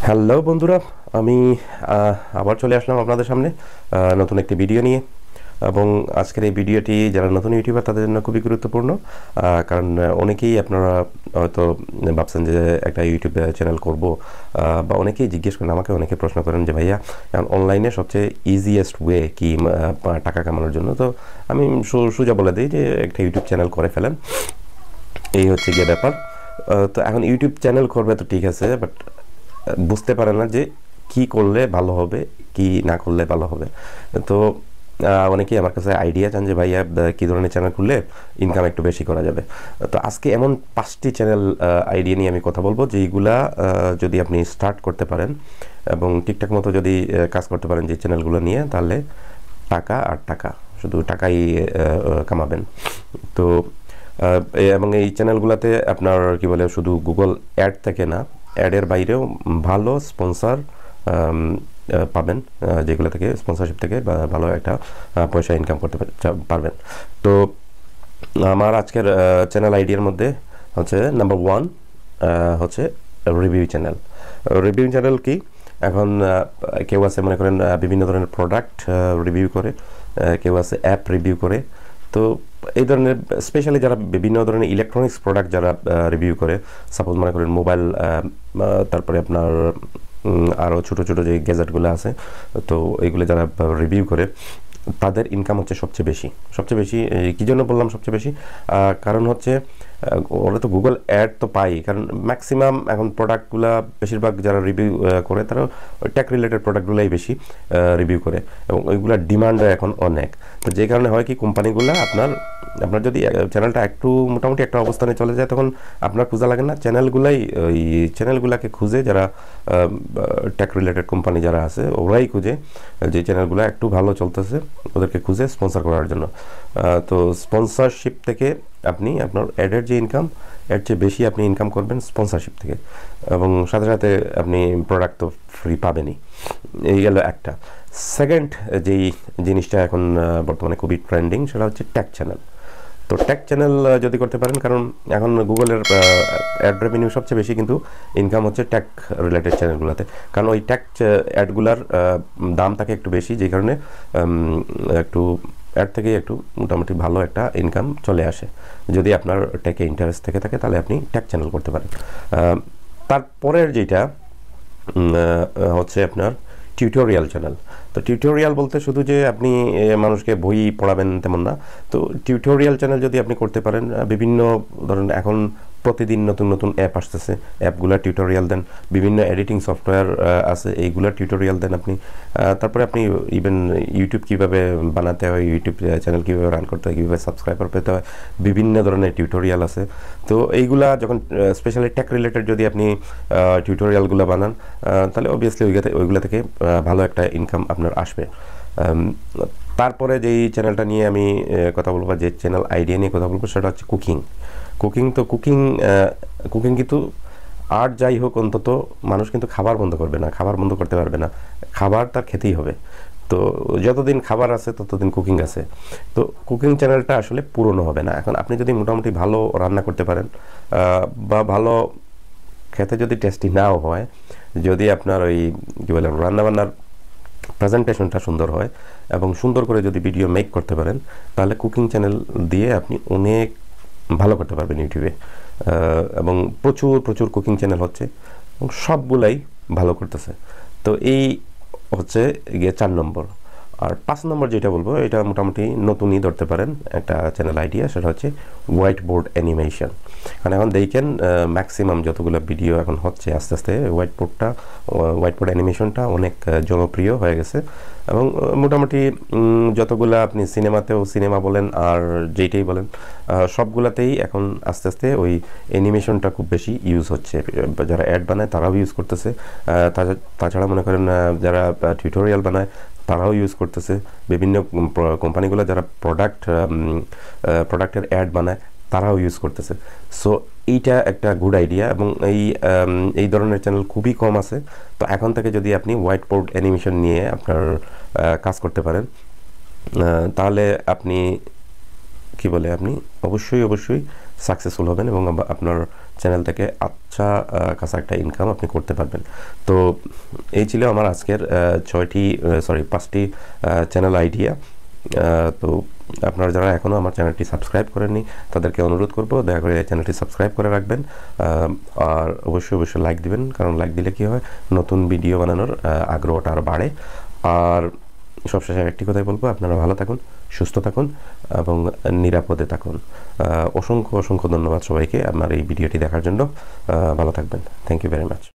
Hello বন্ধুরা, আমি আবার চলে আসলাম আপনাদের সামনে নতুন একটি ভিডিও নিয়ে। এবং আজকের এই ভিডিওটি যারা নতুন ইউটিউবার তাদের জন্য খুবই গুরুত্বপূর্ণ, কারণ অনেকেই আপনারা হয়তো ভাবছেন যে একটা ইউটিউব চ্যানেল করব, বা অনেকেই জিজ্ঞেস করেন, আমাকে অনেকে প্রশ্ন করেন যে ভাইয়া অনলাইনে সবচেয়ে ইজিয়েস্ট ওয়ে কি টাকা কামানোর জন্য। তো আমি সোজা বলে দিই যে একটা ইউটিউব চ্যানেল করে ফেলেন, এই হচ্ছে গিয়ে ব্যাপার। তো এখন ইউটিউব চ্যানেল করবে তো ঠিক আছে, বাট বুঝতে পারে না যে কি করলে ভালো হবে, কি না করলে ভালো হবে। তো অনেকেই আমার কাছে আইডিয়া চান যে ভাইয়া কী ধরনের চ্যানেল খুললে ইনকাম একটু বেশি করা যাবে। তো আজকে এমন 5টি চ্যানেল আইডিয়া নিয়ে আমি কথা বলবো, যেইগুলা যদি আপনি স্টার্ট করতে পারেন এবং ঠিকঠাক মতো যদি কাজ করতে পারেন যে চ্যানেলগুলো নিয়ে, তাহলে টাকা আর টাকা, শুধু টাকাই কামাবেন। তো এবং এই চ্যানেলগুলোতে আপনার কি বলে, শুধু গুগল অ্যাড থেকে না, অ্যাডের বাইরেও ভালো স্পন্সর পাবেন, যেগুলো থেকে স্পন্সরশিপ থেকে ভালো একটা পয়সা ইনকাম করতে পারবেন। তো আমার আজকের চ্যানেল আইডিয়ার মধ্যে হচ্ছে নাম্বার 1 হচ্ছে রিভিউ চ্যানেল। রিভিউ চ্যানেল কি, এখন কেউ আছে মনে করেন বিভিন্ন ধরনের প্রোডাক্ট রিভিউ করে, কেউ আছে অ্যাপ রিভিউ করে। তো এই ধরনের স্পেশালি যারা বিভিন্ন ধরনের ইলেকট্রনিক্স প্রোডাক্ট যারা রিভিউ করে, সাপোজ মনে করেন মোবাইল, তারপরে আপনার আরও ছোটো ছোটো যে গ্যাজেটগুলো আছে, তো এইগুলো যারা রিভিউ করে তাদের ইনকাম হচ্ছে সবচেয়ে বেশি। সবচেয়ে বেশি কী জন্য বললাম সবচেয়ে বেশি, কারণ হচ্ছে ওরা তো গুগল অ্যাড তো পাই, কারণ ম্যাক্সিমাম এখন প্রোডাক্টগুলো বেশিরভাগ যারা রিভিউ করে তারা টেক রিলেটেড প্রোডাক্টগুলোই বেশি রিভিউ করে, এবং ওইগুলোর ডিমান্ড এখন অনেক। তো যে কারণে হয় কি, কোম্পানিগুলো আপনার যদি চ্যানেলটা একটু মোটামুটি একটা অবস্থানে চলে যায়, তখন আপনার খোঁজা লাগে না, ওই চ্যানেলগুলোকে খুঁজে, যারা টেক রিলেটেড কোম্পানি যারা আছে ওরাই খুঁজে যে চ্যানেলগুলো একটু ভালো চলতেছে ওদেরকে খুঁজে স্পন্সর করার জন্য। তো স্পন্সরশিপ থেকে আপনি আপনার অ্যাডের যে ইনকাম, এর চেয়ে বেশি আপনি ইনকাম করবেন স্পন্সরশিপ থেকে, এবং সাথে সাথে আপনি প্রোডাক্ট তো ফ্রি পাবেনই। এই গেল একটা। সেকেন্ড যেই জিনিসটা এখন বর্তমানে খুবই ট্রেন্ডিং, সেটা হচ্ছে ট্যাগ চ্যানেল। তো ট্যাগ চ্যানেল যদি করতে পারেন, কারণ এখন গুগলের অ্যাড রেভিনিউ সবচেয়ে বেশি কিন্তু ইনকাম হচ্ছে ট্যাগ রিলেটেড চ্যানেলগুলোতে, কারণ ওই ট্যাগ অ্যাডগুলার দাম থাকে একটু বেশি, যে কারণে একটু অ্যাড থেকে একটু মোটামুটি ভালো একটা ইনকাম চলে আসে। যদি আপনার ট্যাগে ইন্টারেস্ট থেকে থাকে, তাহলে আপনি ট্যাগ চ্যানেল করতে পারেন। তারপরের যেটা হচ্ছে আপনার টিউটোরিয়াল চ্যানেল। তো টিউটোরিয়াল বলতে শুধু যে আপনি মানুষকে বই পড়াবেন তেমন না। তো টিউটোরিয়াল চ্যানেল যদি আপনি করতে পারেন, বিভিন্ন ধরনের এখন প্রতিদিন নতুন নতুন অ্যাপ আসতেছে, অ্যাপগুলো টিউটোরিয়াল দেন, বিভিন্ন এডিটিং সফটওয়্যার আছে, এইগুলো টিউটোরিয়াল দেন আপনি। তারপরে আপনি ইভেন ইউটিউব কীভাবে বানাতে হয়, ইউটিউব চ্যানেল কীভাবে রান করতে হয়, কীভাবে সাবস্ক্রাইবার পেতে হয়, বিভিন্ন ধরনের টিউটোরিয়াল আছে। তো এইগুলা যখন স্পেশালি টেক রিলেটেড যদি আপনি টিউটোরিয়ালগুলো বানান, তাহলে অবভিয়াসলি ওইগুলো থেকে ভালো একটা ইনকাম আপনার আসবে। তারপরে যেই চ্যানেলটা নিয়ে আমি কথা বলবো, যে চ্যানেল আইডিয়া নিয়ে কথা বলবো, সেটা হচ্ছে কুকিং। তো কুকিং কিন্তু আর যাই হোক, অন্তত মানুষ কিন্তু খাবার বন্ধ করবে না, খাবার বন্ধ করতে পারবে না, খাবার তার খেতেই হবে। তো যতদিন খাবার আছে ততদিন কুকিং আছে। তো কুকিং চ্যানেলটা আসলে পুরনো হবে না। এখন আপনি যদি মোটামুটি ভালো রান্না করতে পারেন, বা ভালো খেতে যদি টেস্টি নাও হয়, যদি আপনার ওই কী বলে রান্নাবান্নার প্রেজেন্টেশনটা সুন্দর হয় এবং সুন্দর করে যদি ভিডিও মেক করতে পারেন, তাহলে কুকিং চ্যানেল দিয়ে আপনি অনেক ভালো করতে পারবেন ইউটিউবে। এবং প্রচুর প্রচুর কুকিং চ্যানেল হচ্ছে এবং সবগুলাই ভালো করতেছে। তো এই হচ্ছে গিয়ে 4 নম্বর। আর 5 নম্বর যেটা বলবো, এটা মোটামুটি নতুনই ধরতে পারেন একটা চ্যানেল আইডিয়া, সেটা হচ্ছে হোয়াইট বোর্ড অ্যানিমেশন। কারণ এখন দেখেন ম্যাক্সিমাম যতগুলো ভিডিও এখন হচ্ছে, আস্তে আস্তে হোয়াইট বোর্ড অ্যানিমেশনটা অনেক জনপ্রিয় হয়ে গেছে। এবং মোটামুটি যতগুলো আপনি সিনেমা বলেন আর যেইটাই বলেন, সবগুলাতেই এখন আস্তে আস্তে ওই অ্যানিমেশনটা খুব বেশি ইউজ হচ্ছে। যারা অ্যাড বানায় তারাও ইউজ করতেছে, তাছাড়া মনে করেন যারা টিউটোরিয়াল বানায় তারাও ইউজ করতেছে, বিভিন্ন কোম্পানিগুলো যারা প্রোডাক্টের অ্যাড বানায় তারাও ইউজ করতেছে। সো এইটা একটা গুড আইডিয়া, এবং এই ধরনের চ্যানেল খুবই কম আছে। তো এখন থেকে যদি আপনি হোয়াইট বোর্ড অ্যানিমেশন নিয়ে আপনার কাজ করতে পারেন, তাহলে আপনি অবশ্যই সাকসেসফুল হবেন, এবং আপনার চ্যানেল থেকে আচ্ছা কাছে একটা ইনকাম আপনি করতে পারবেন। তো এই ছিল আমার আজকের 5টি চ্যানেল আইডিয়া। তো আপনারা যারা এখনও আমার চ্যানেলটি সাবস্ক্রাইব করেননি তাদেরকে অনুরোধ করব দয়া করে চ্যানেলটি সাবস্ক্রাইব করে রাখবেন, আর অবশ্যই লাইক দিবেন, কারণ লাইক দিলে কি হয় নতুন ভিডিও বানানোর আগ্রহটা আরও বাড়ে। আর সবশেষে একটি কথাই বলবো, আপনারা ভালো থাকুন, সুস্থ থাকুন এবং নিরাপদে থাকুন। অসংখ্য ধন্যবাদ সবাইকে আমার এই ভিডিওটি দেখার জন্য। ভালো থাকবেন। Thank you very much.